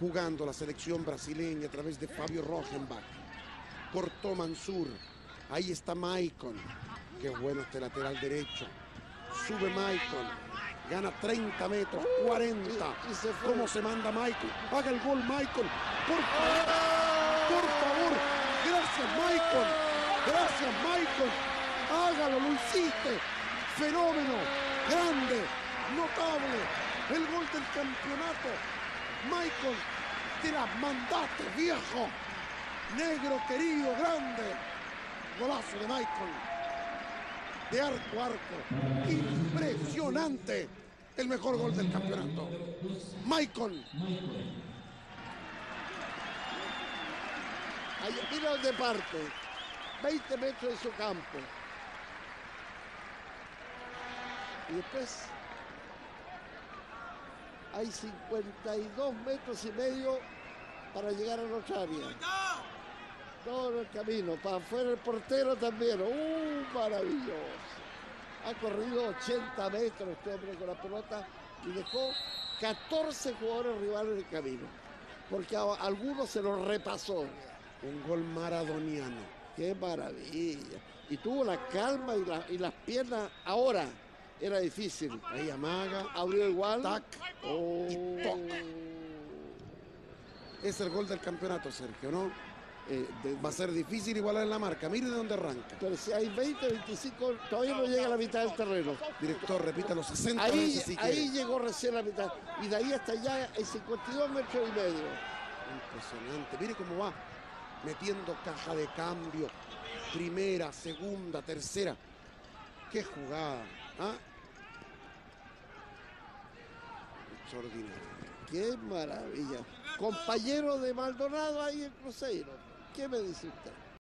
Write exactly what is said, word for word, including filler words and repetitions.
jugando la selección brasileña a través de Fabio Rochenbach. Cortó Mansur. Ahí está Maicon. Qué bueno este lateral derecho. Sube Maicon. Gana treinta metros, cuarenta. Y, y se ¿Cómo se manda Maicon? Haga el gol, Maicon. Por favor. Por favor. Gracias, Maicon. Gracias, Maicon. Hágalo, lo hiciste. Fenómeno. Grande. Notable. El gol del campeonato. Maicon, te la mandaste, viejo. Negro querido, grande. Golazo de Maicon. De arco a arco. Impresionante. El mejor gol del campeonato. Maicon. Mira dónde parte. veinte metros de su campo. Y después hay cincuenta y dos metros y medio para llegar a nuestra área. Todo el camino, para afuera el portero también. ¡Uh, maravilloso! Ha corrido ochenta metros este hombre con la pelota y dejó catorce jugadores rivales en el camino. Porque a algunos se los repasó. Un gol maradoniano. ¡Qué maravilla! Y tuvo la calma y, la, y las piernas ahora. Era difícil. Ahí amaga. Abrió igual. Tac. Oh. Y toca. Es el gol del campeonato, Sergio, ¿no? Eh, de, va a ser difícil igualar en la marca. Mire de dónde arranca. Pero si hay veinte, veinticinco, todavía no llega a la mitad del terreno. Director, repita los sesenta ahí, veces si ahí quiere. llegó recién la mitad. Y de ahí hasta allá hay cincuenta y dos metros y medio. Impresionante. Mire cómo va metiendo caja de cambio. Primera, segunda, tercera. Qué jugada. ¿Ah? Extraordinario. Qué maravilla. Compañero de Maldonado ahí en Cruzeiro. ¿Qué me dice usted?